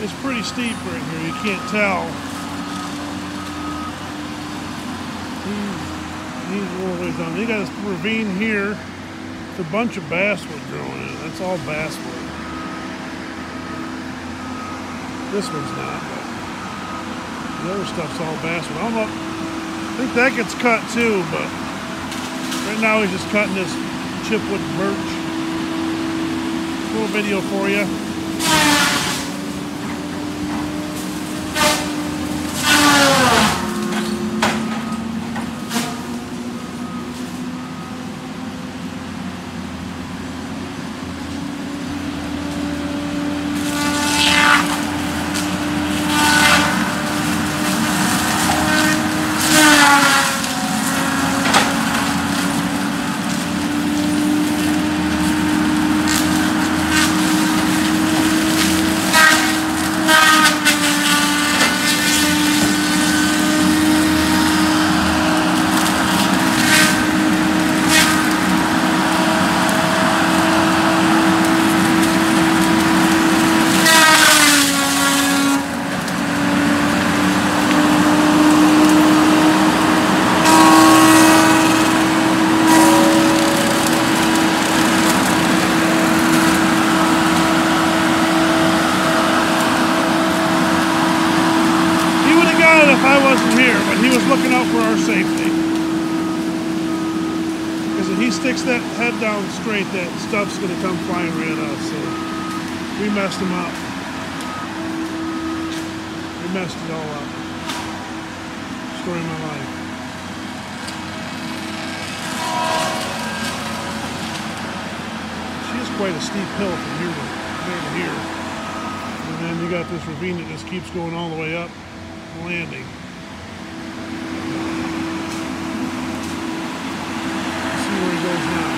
It's pretty steep right here, you can't tell. He's a little ways down. You got this ravine here. It's a bunch of basswood growing in it. That's all basswood. This one's not, but the other stuff's all basswood. I don't know. I think that gets cut too, but right now he's just cutting this chipwood birch. Little video for you. I wasn't here, but he was looking out for our safety. Because if he sticks that head down straight, that stuff's going to come flying right at us. So we messed him up. We messed it all up. Story of my life. She is quite a steep hill from here to here. And then you got this ravine that just keeps going all the way up. Landing. Let's see where he goes now.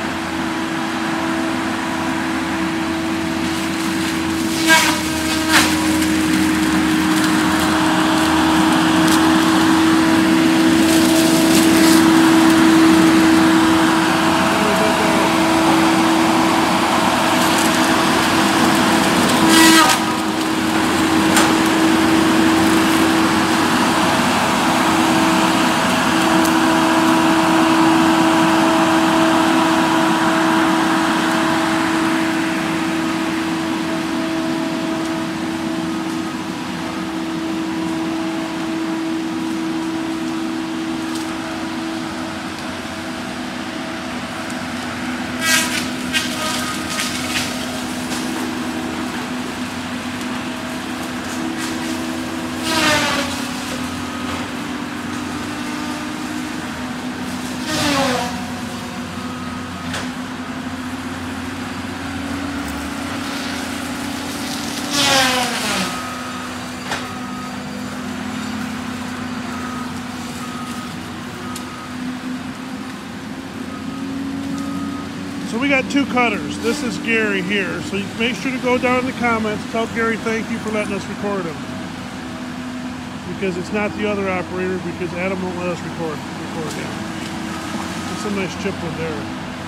So we got two cutters. This is Gary here. So you make sure to go down in the comments, tell Gary thank you for letting us record him. Because it's not the other operator, because Adam won't let us record him. That's a nice chipwood there.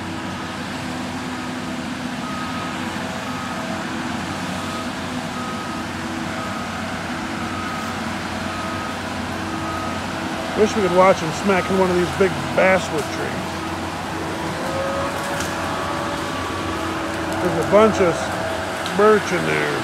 Wish we could watch him smacking one of these big basswood trees. There's a bunch of birch in there.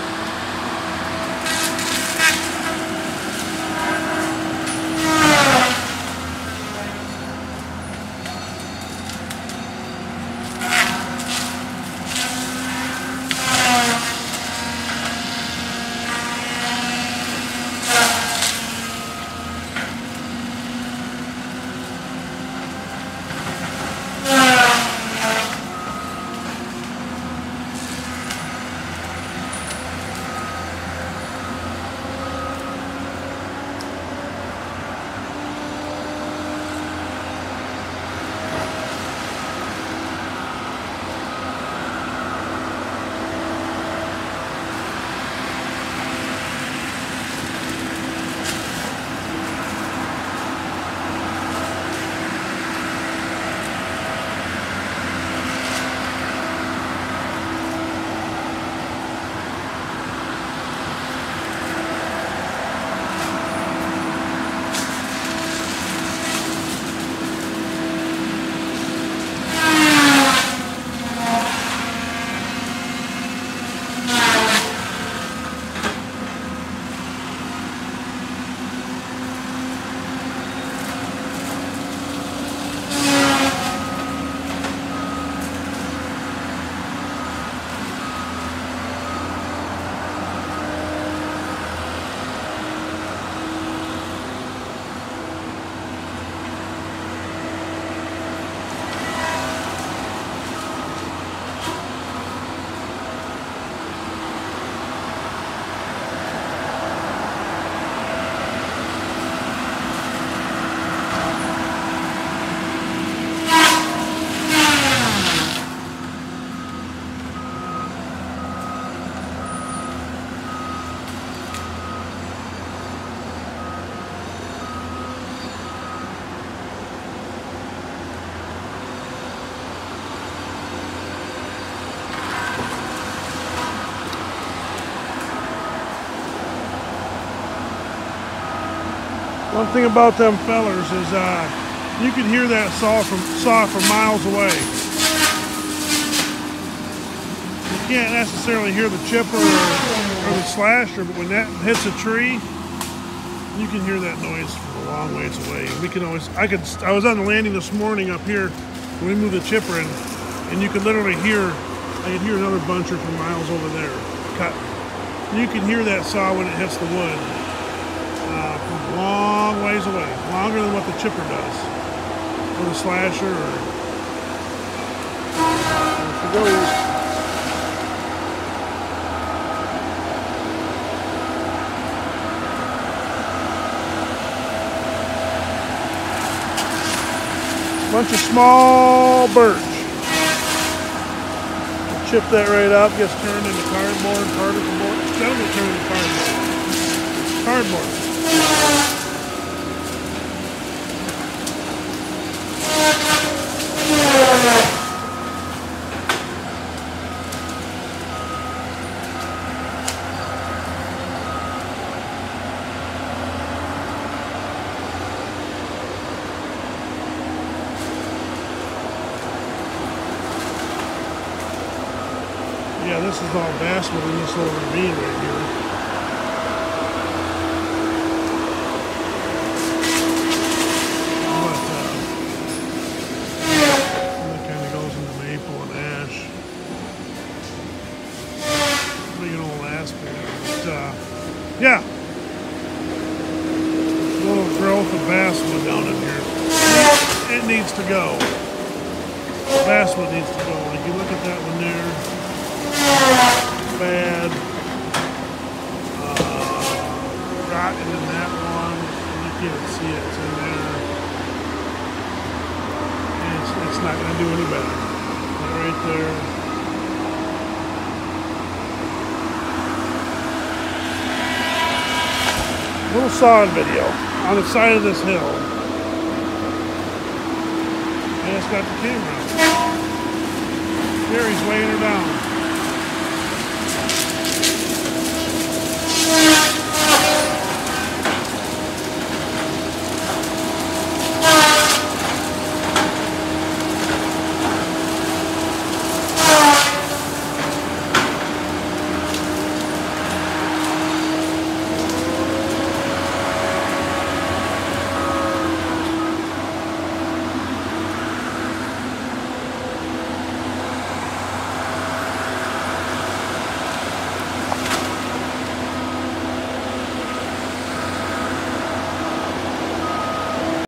One thing about them fellers is you can hear that saw from miles away. You can't necessarily hear the chipper or the slasher, but when that hits a tree, you can hear that noise from a long ways away. We can always, I was on the landing this morning up here when we moved the chipper in, and you could literally hear, I could hear another buncher from miles over there cut. You can hear that saw when it hits the wood from a long ways away, longer than what the chipper does, or the slasher, or it goes. Bunch of small birch. Chip that right up, gets turned into cardboard, particle board. That'll get turned into cardboard. Yeah, this is all basswood in this little ravine right here. But that kind of goes into maple and ash. Big old aspen. But yeah, a little growth of basswood down in here. It needs to go. Basswood needs to go. Like you look at that one there. Bad. Rotten in that one. You can't see it. It's in there. And it's not going to do any better. That right there. Little sawing video on the side of this hill. I just got the camera. Gary's weighing her down.